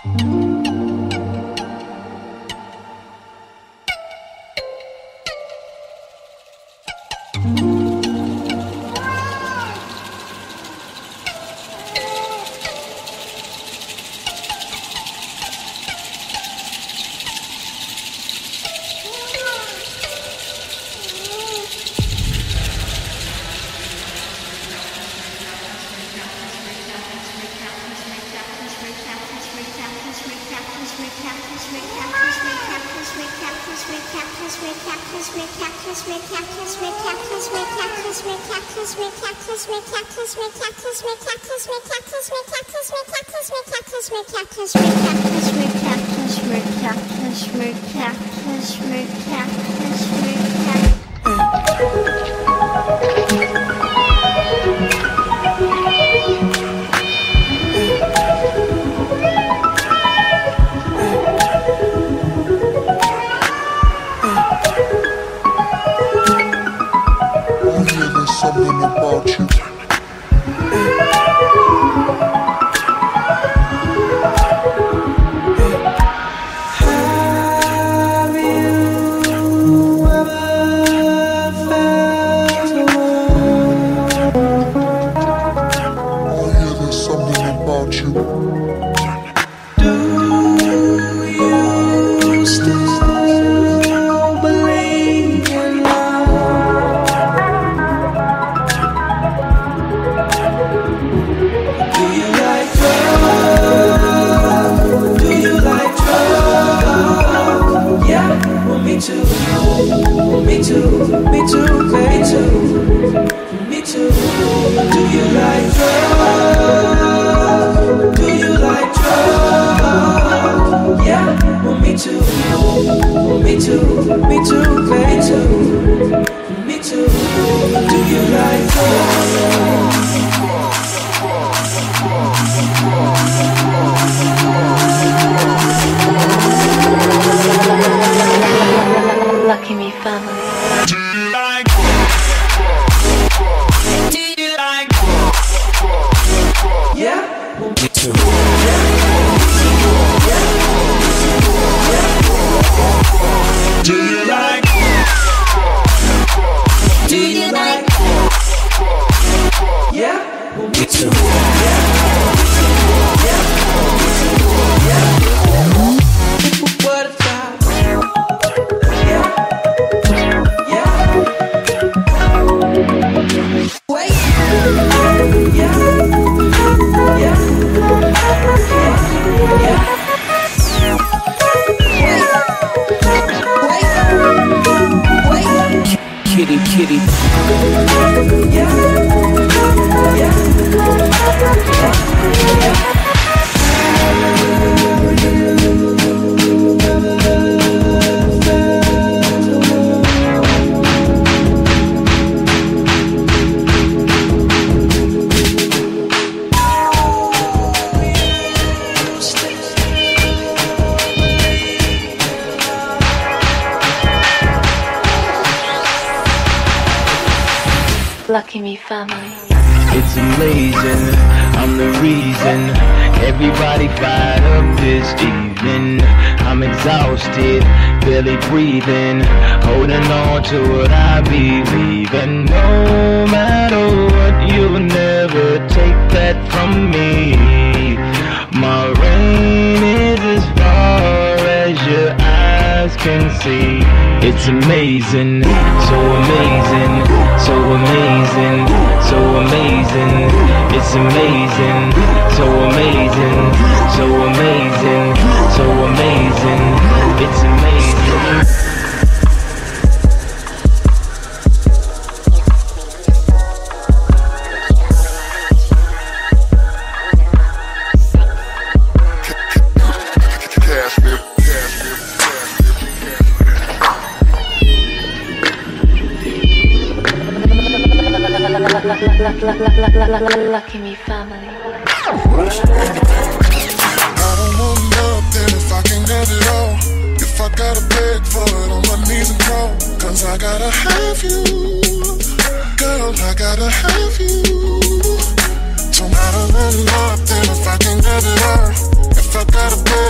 Lucky Me family. Do you like? Do you like? Yeah. Me too. Do you like? Do you like? Yeah. Me too. What a time. Wait. Kitty, kitty. Lucky Me family. It's amazing, I'm the reason everybody fired up this evening. I'm exhausted, barely breathing, holding on to what I believe. And no matter what, you'll never take that from me. My reign is as far as your eyes can see. It's amazing, so amazing, so amazing, so amazing. It's amazing, so amazing, so amazing, so amazing. It's amazing. Lucky Me family. I don't want nothing if I can get it all. If I gotta beg for it on my knees and crawl, cause I gotta have you, girl, I gotta have you. So I don't want nothing if I can get it all. If I gotta beg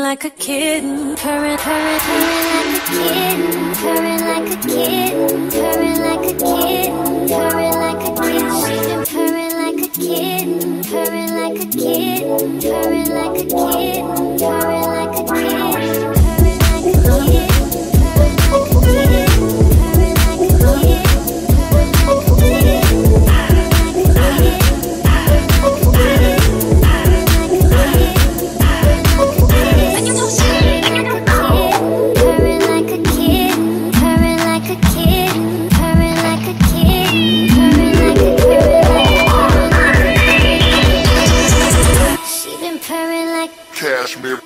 like a kitten, purring, purring, purring like a kitten, purring like a kitten, purring like a kitten, purring like a kitten. She's been purring like a kitten, purring like a kitten, purring like a kitten, purring like a kitten, purring like a kitten, purring like a kitten, purring like a kitten, purring like a kitten. Cashmere.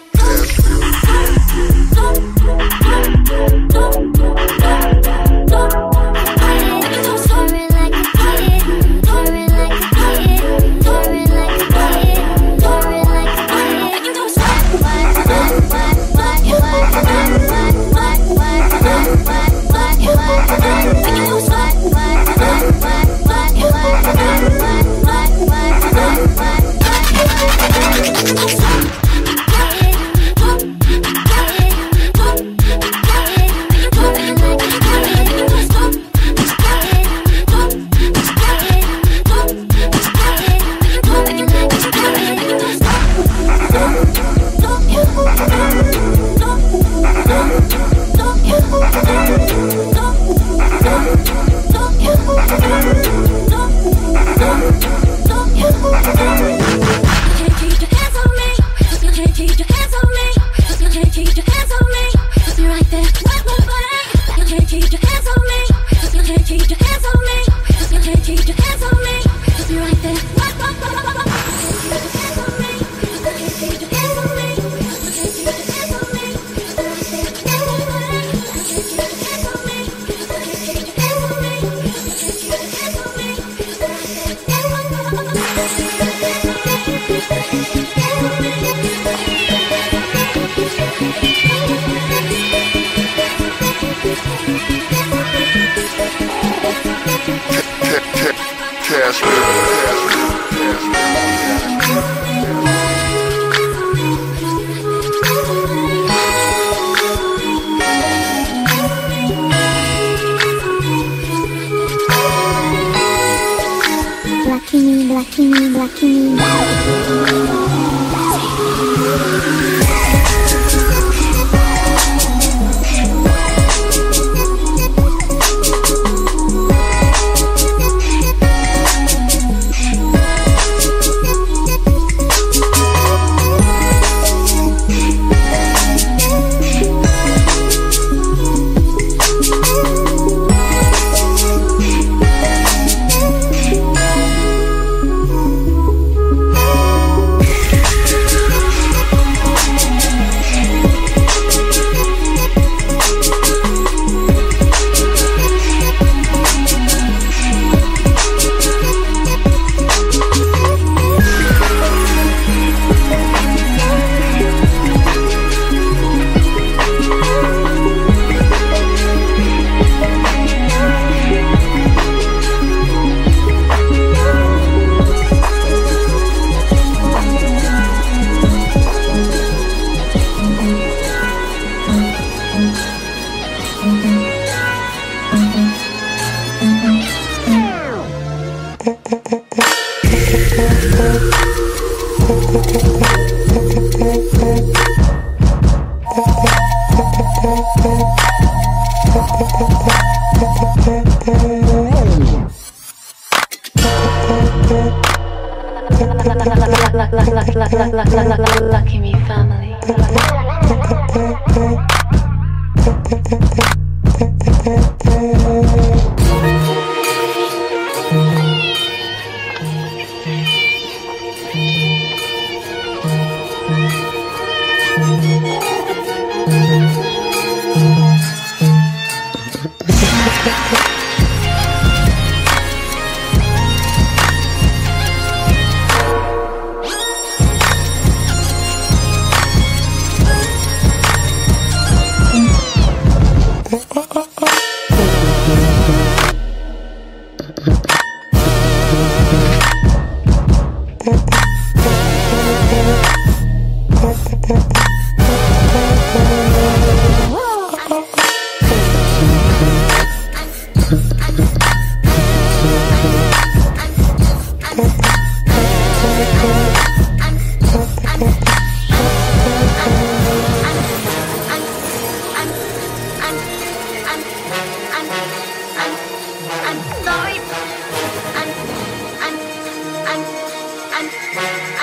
Lucky me family.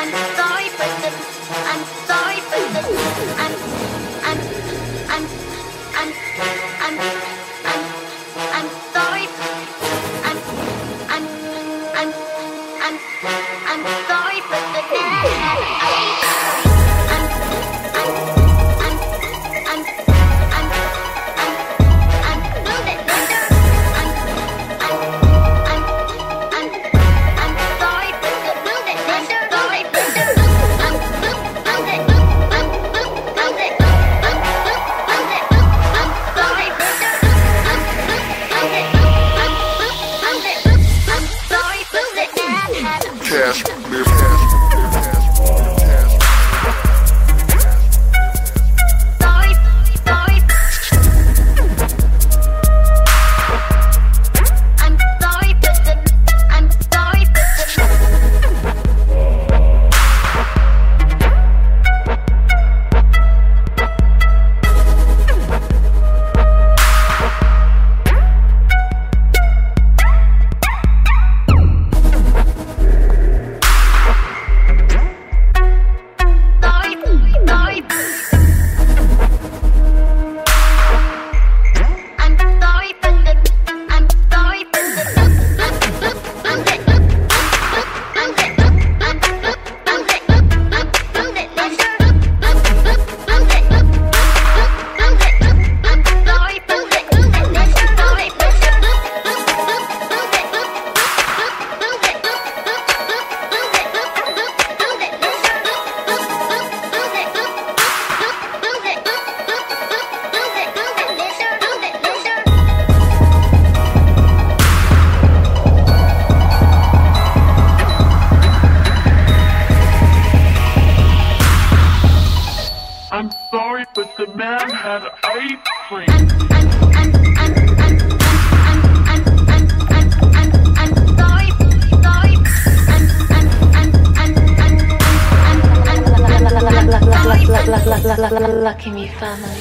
Lucky me family.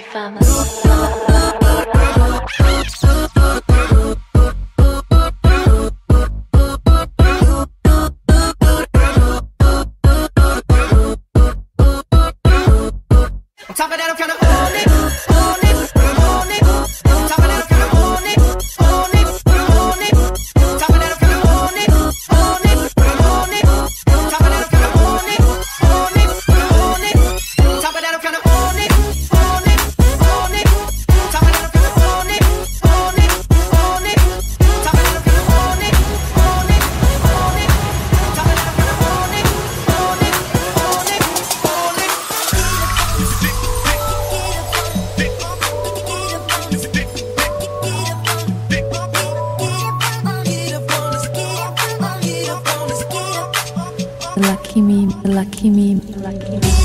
family. Top of that, I'm kinda on it, on it, on it. Top of that, I'm kinda on it, on it, on it. Top of that, I'm kinda on it, on it, on it. Top of that, I'm kinda on it, on it, on it. Top of that, I'm kinda on it, on it, on it. Top of that, I'm kinda on it, on it, on it. Top of that, I'm kinda on it, on it, on it. Top of that, I'm kinda on it, on it, on it, on it. Lucky me, lucky me, lucky me.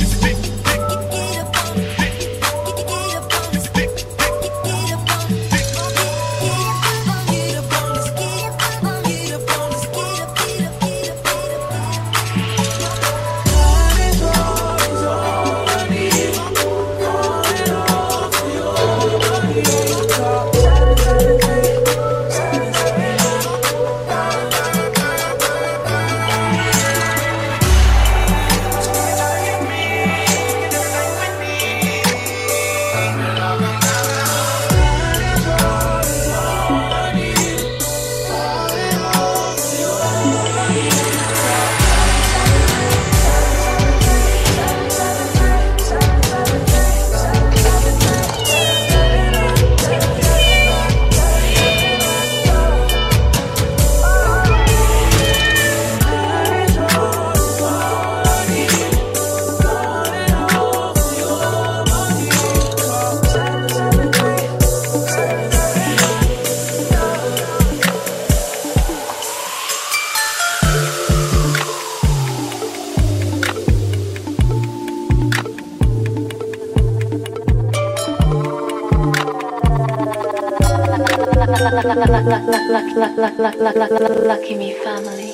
Lucky me family.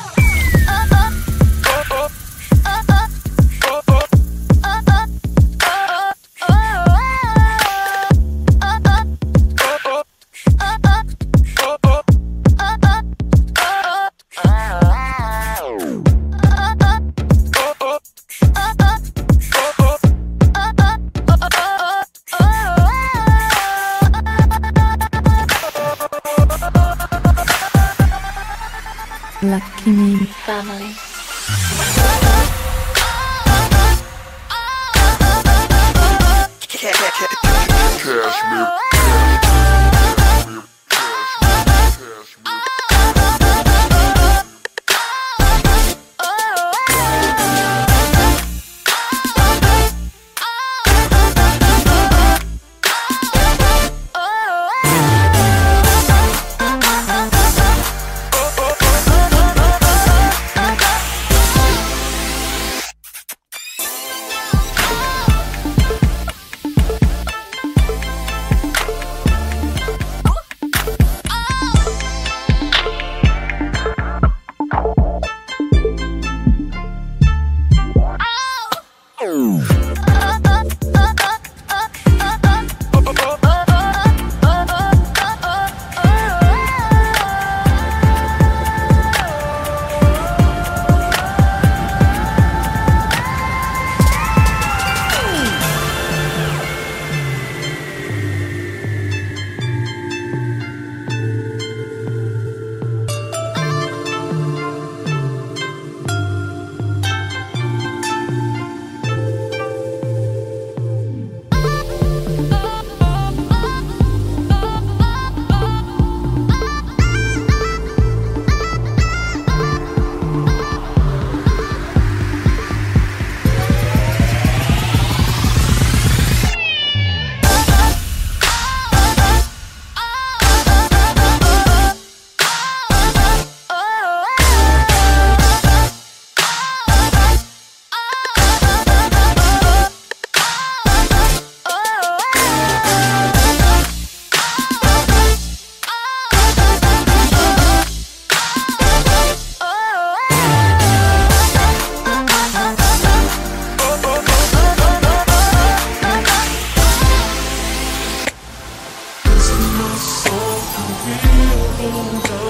Lucky me family. Cash me.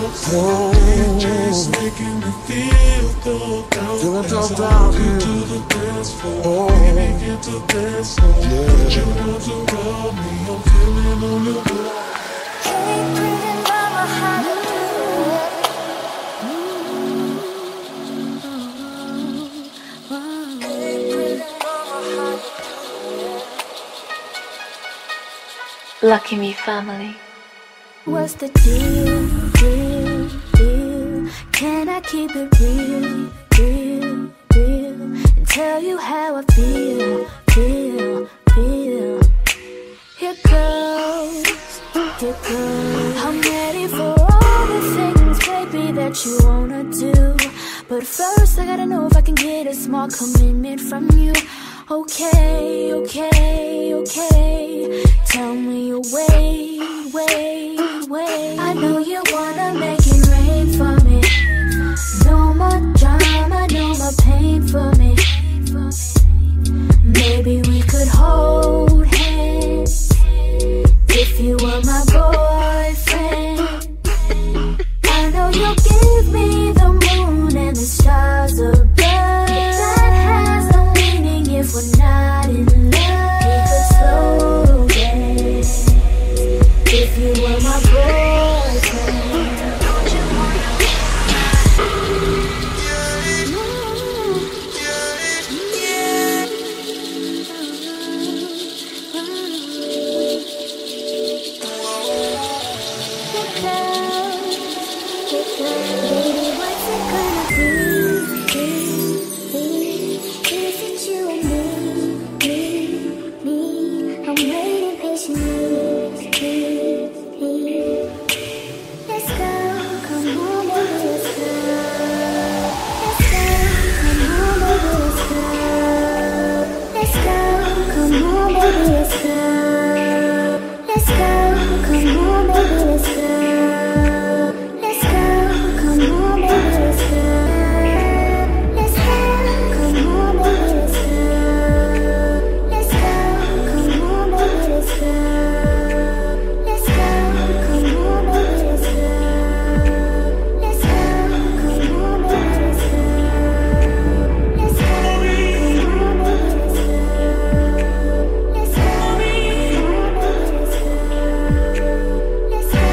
just making me feel doped out. Feeling doped out, to the dance floor. Baby, get to dance floor. Put your arms around me, I'm feeling on the floor. Hey, pretty mama, how you doing? Hey, pretty mama, how you Lucky Me family. What's the deal, deal, deal? Can I keep it real, real, real? And tell you how I feel, feel, feel. Here goes, here goes. I'm ready for all the things, baby, that you wanna do. But first I gotta know if I can get a small commitment from you. Okay, okay, okay. Tell me your way, way, way. I know you wanna make it rain for me. No more drama, no more pain for me. Maybe we could hold hands if you were my boyfriend. I know you'll give me the moon and the stars above. That has no meaning if we're not in love. We could slow dance if you were my boyfriend. Don't you wanna be baby, what's it gonna be? Is it you and me? I'm waiting patiently. Let's go, come on, baby, let's go. Let's go, come on, baby, let's go. Let's go, come on, baby, let's go. Let's go, come on, baby, let's go. Let's go, come on, baby, let's go. Let's go, come on, baby, let's go. Let's go, come on, baby, let's go. Let's go, come on, baby, let's go. Let's go, come on, baby, let's go. Let's go, come on, baby, let's go. Let's go, come on, baby, let's go. Let's go,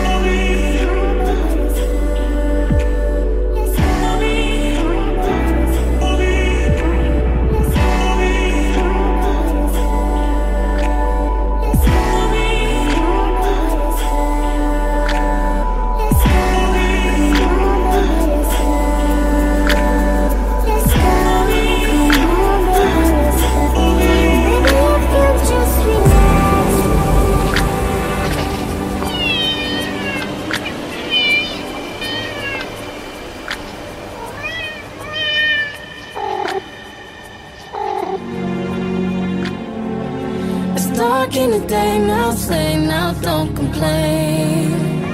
It's dark in the day now, say now, don't complain.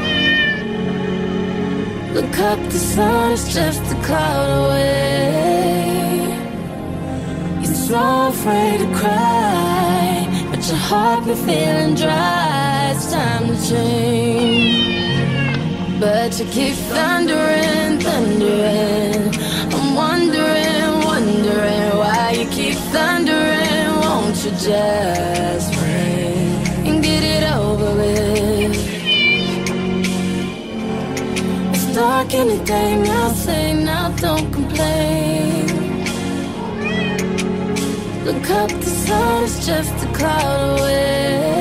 Look up, the sun is just a cloud away. You're so afraid to cry, but your heart been feeling dry. It's time to change, but you keep thundering, thundering. I'm wondering, wondering why you keep thundering. Won't you just pray and get it over with? It's dark in the day now, say now, don't complain. Look up, the sun is just a cloud away.